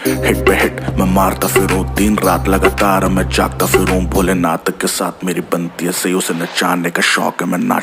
Hit पे hit मैं मारता फिरूं, दिन रात लगातार मैं जागता फिरूं। भोलेनाथ के साथ मेरी बनती है सही, उसे नचाने का शौक है मैं नाच